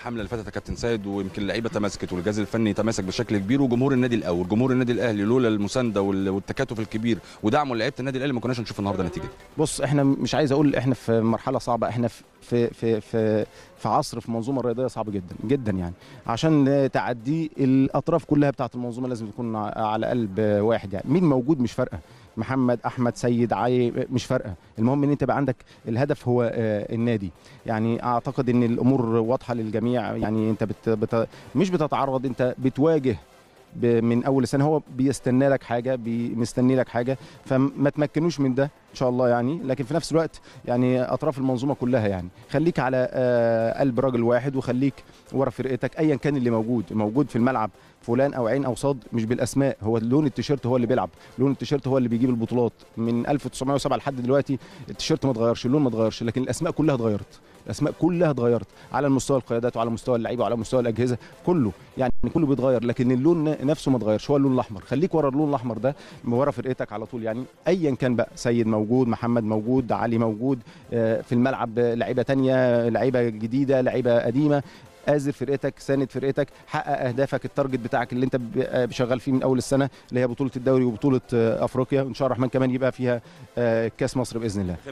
الحمله اللي فاتت يا كابتن سيد، ويمكن اللعيبه تماسكت والجهاز الفني تماسك بشكل كبير، وجمهور النادي الاول، جمهور النادي الاهلي لولا المسانده والتكاتف الكبير ودعمه لعيبه النادي الاهلي ما كناش هنشوف النهارده نتيجه. بص، احنا مش عايز اقول احنا في مرحله صعبه، احنا في عصر، في منظومه رياضيه صعبه جدا جدا يعني. عشان تعدي الاطراف كلها بتاعه المنظومه لازم تكون على قلب واحد يعني. مين موجود مش فارقه، محمد، احمد، سيد، علي، مش فارقه. المهم ان انت يبقى عندك الهدف هو النادي يعني. اعتقد ان الامور واضحه للجميع يعني. انت مش بتتعرض، انت بتواجه من اول السنه. هو بيستنى لك حاجه، مستني لك حاجه، فما تمكنوش من ده ان شاء الله يعني. لكن في نفس الوقت يعني اطراف المنظومه كلها يعني خليك على قلب راجل واحد، وخليك ورا فرقتك ايا كان اللي موجود في الملعب، فلان او عين او صاد، مش بالاسماء. هو لون التيشيرت هو اللي بيلعب، لون التيشيرت هو اللي بيجيب البطولات. من 1907 لحد دلوقتي التيشيرت ما اتغيرش، اللون ما اتغيرش، لكن الاسماء كلها اتغيرت. الاسماء كلها اتغيرت على المستوى القيادات وعلى مستوى اللعيبه وعلى مستوى الاجهزه، كله يعني كله بيتغير، لكن اللون نفسه ما اتغيرش، هو اللون الاحمر. خليك ورا اللون الاحمر ده، ورا فرقتك على طول يعني. ايا كان بقى، سيد موجود، محمد موجود، علي موجود، في الملعب لعيبه ثانيه، لعيبه جديده، لعيبه قديمه. آزر فرقتك، ساند فرقتك، حقق اهدافك، التارجت بتاعك اللي انت شغال فيه من اول السنه، اللي هي بطوله الدوري وبطوله افريقيا، وان شاء الله الرحمن كمان يبقى فيها كاس مصر باذن الله.